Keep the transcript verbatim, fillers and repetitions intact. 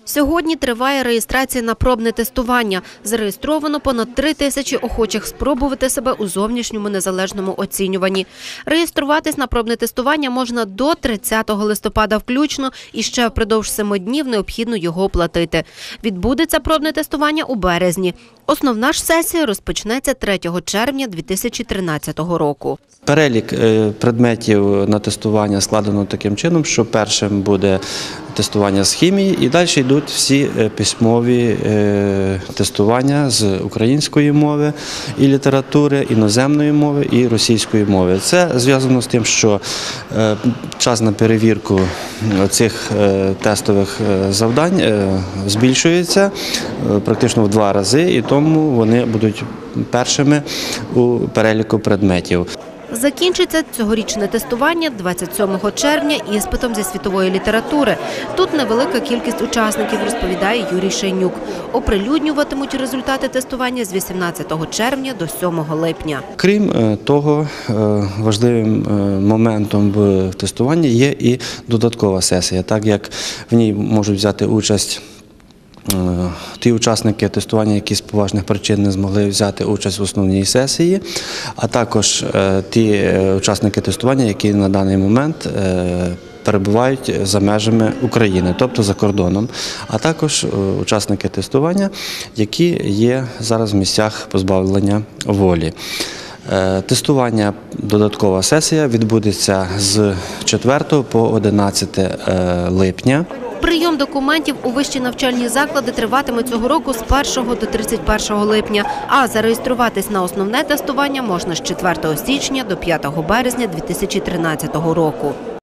Сьогодні триває реєстрація на пробне тестування. Зареєстровано понад три тисячі охочих спробувати себе у зовнішньому незалежному оцінюванні. Реєструватись на пробне тестування можна до тридцятого листопада включно і ще впродовж семи днів необхідно його оплатити. Відбудеться пробне тестування у березні. Основна ж сесія розпочнеться третього червня дві тисячі тринадцятого року. Перелік предметів на тестування складено таким чином, що першим буде тестування з хімії і далі йдуть всі письмові тестування з української мови і літератури, іноземної мови і російської мови. Це зв'язано з тим, що час на перевірку цих тестових завдань збільшується практично в два рази, і тому вони будуть першими у переліку предметів. Закінчиться цьогорічне тестування двадцять сьомого червня іспитом зі світової літератури. Тут невелика кількість учасників, розповідає Юрій Шейнюк. Оприлюднюватимуть результати тестування з вісімнадцятого червня до сьомого липня. Крім того, важливим моментом в тестуванні є і додаткова сесія, так як в ній можуть взяти участь ті учасники тестування, які з поважних причин не змогли взяти участь в основній сесії, а також ті учасники тестування, які на даний момент перебувають за межами України, тобто за кордоном, а також учасники тестування, які є зараз в місцях позбавлення волі. Тестування, додаткова сесія відбудеться з четвертого по одинадцяте липня. Прийом документів у вищі навчальні заклади триватиме цього року з першого до тридцять першого липня, а зареєструватись на основне тестування можна з четвертого січня до п'ятого березня дві тисячі тринадцятого року.